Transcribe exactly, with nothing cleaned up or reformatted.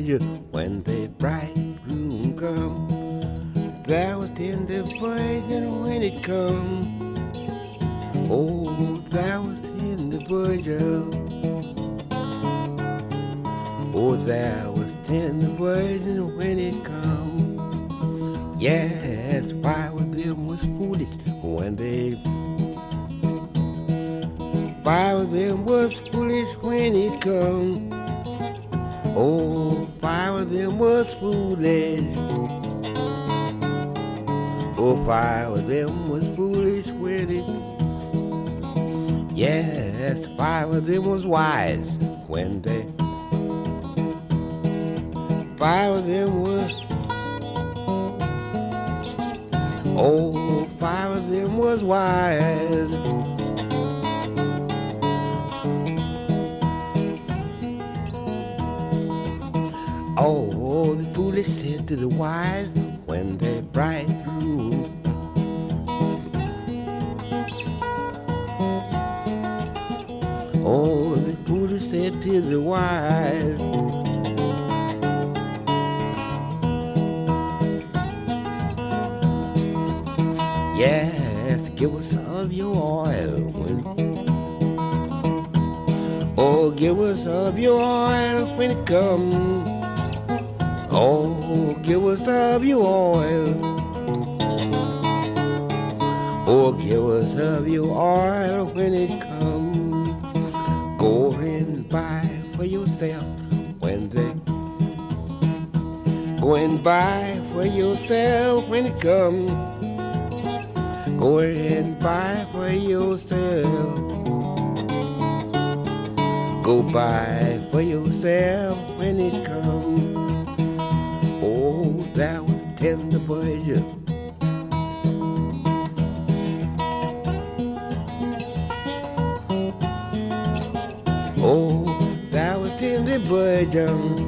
budget when the bridegroom come. That was tender budget when it come. Oh, that was tender budget. Oh, that was tender budget when it come. Yes, five of them was foolish when they. Five of them was foolish when it come. Oh, five of them was foolish. Oh, five of them was foolish when it. Yes, five of them was wise when they. Five of them was. Oh, five of them was wise. Oh, the foolish said to the wise when the bridegroom. Oh, the foolish said to the wise. Yes, give us of your oil. When, oh, give us of your oil when it comes. Oh, give us of your oil. Oh, give us of your oil when it comes. Go and buy for yourself when they. Go and buy for yourself when it comes. Go and buy for yourself. Go buy for yourself when it comes. Oh, that was tender budget. Oh, that was tender budget.